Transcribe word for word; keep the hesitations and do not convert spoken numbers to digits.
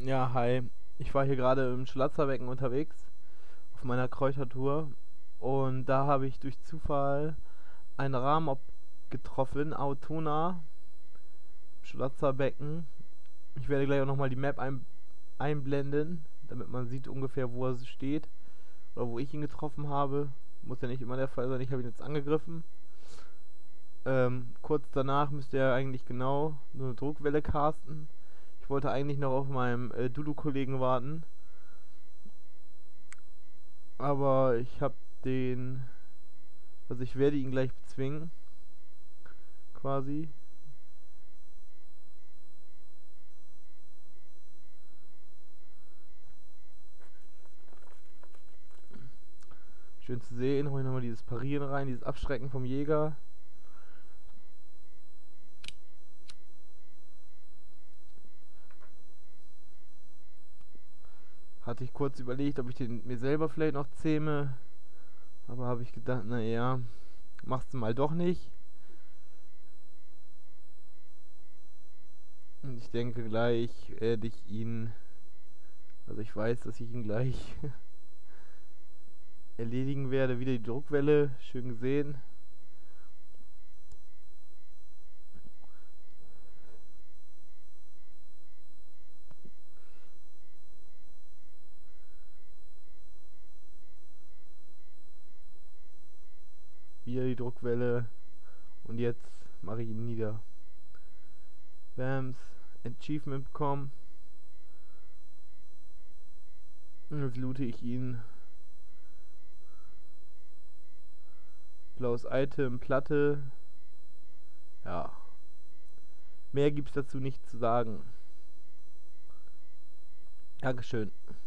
Ja, hi. Ich war hier gerade im Schlatzerbecken unterwegs auf meiner Kräutertour und da habe ich durch Zufall einen Rahmen getroffen, Autona, Schlatzerbecken. Ich werde gleich auch nochmal die Map ein einblenden, damit man sieht ungefähr, wo er steht oder wo ich ihn getroffen habe. Muss ja nicht immer der Fall sein, ich habe ihn jetzt angegriffen. Ähm, kurz danach müsste er eigentlich genau eine Druckwelle casten. Ich wollte eigentlich noch auf meinem äh, Dudu-Kollegen warten, aber ich habe den, also ich werde ihn gleich bezwingen, quasi. Schön zu sehen, hol ich nochmal dieses Parieren rein, dieses Abschrecken vom Jäger. Hatte ich kurz überlegt, ob ich den mir selber vielleicht noch zähme, aber habe ich gedacht, naja, machst du mal doch nicht. Und ich denke gleich werde ich ihn, also ich weiß, dass ich ihn gleich erledigen werde. Wieder die Druckwelle, schön gesehen. Wieder die Druckwelle. Und jetzt mache ich ihn nieder. Bams. Achievement bekommen. Und jetzt loote ich ihn. Blaues Item, Platte. Ja. Mehr gibt's dazu nicht zu sagen. Dankeschön.